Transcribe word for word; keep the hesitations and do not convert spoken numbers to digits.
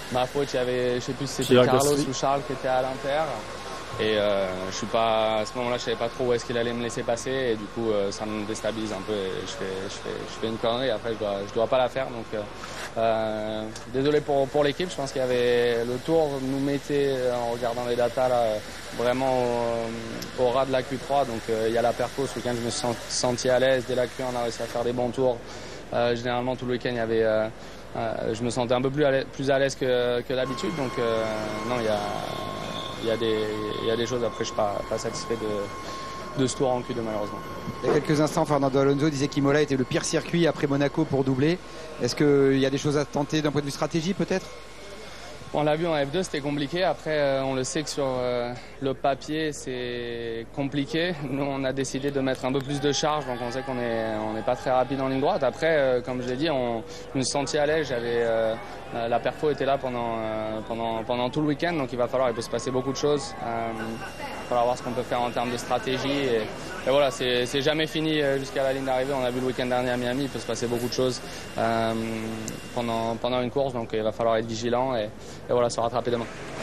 ma faute, il y avait, je sais plus si c'était Carlos ou Charles qui était à l'inter. Et euh, je suis pas, à ce moment-là, je savais pas trop où est-ce qu'il allait me laisser passer. Et du coup, euh, ça me déstabilise un peu. Et je, fais, je, fais, je fais une connerie. Après, je dois, je dois pas la faire. Donc, euh, euh, désolé pour, pour l'équipe. Je pense qu'il y avait le tour nous mettait, en regardant les datas, là, vraiment au, au ras de la Q trois. Donc, euh, il y a la perco. Ce week-end, je me suis senti à l'aise. Dès la Q un, on a réussi à faire des bons tours. Euh, généralement, tout le week-end, il y avait, euh, euh, je me sentais un peu plus à l'aise, plus à l'aise que, que d'habitude. Donc, euh, non, il y a Il y, a des, il y a des choses, après je ne suis pas, pas satisfait de, de ce tour en Q deux malheureusement. Il y a quelques instants, Fernando Alonso disait qu'Imola était le pire circuit après Monaco pour doubler. Est-ce qu'il y a des choses à tenter d'un point de vue stratégie peut-être? On l'a vu en F deux, c'était compliqué. Après, euh, on le sait que sur euh, le papier, c'est compliqué. Nous, on a décidé de mettre un peu plus de charge, donc on sait qu'on n'est on n'est pas très rapide en ligne droite. Après, euh, comme je l'ai dit, on, je me sentais à l'aise. J'avais, euh, la perfo était là pendant, euh, pendant, pendant tout le week-end, donc il va falloir, il peut se passer beaucoup de choses. Euh, il va falloir voir ce qu'on peut faire en termes de stratégie. Et, et voilà, c'est, c'est jamais fini jusqu'à la ligne d'arrivée. On a vu le week-end dernier à Miami, il peut se passer beaucoup de choses euh, pendant, pendant une course, donc il va falloir être vigilant et, et voilà, se rattraper demain.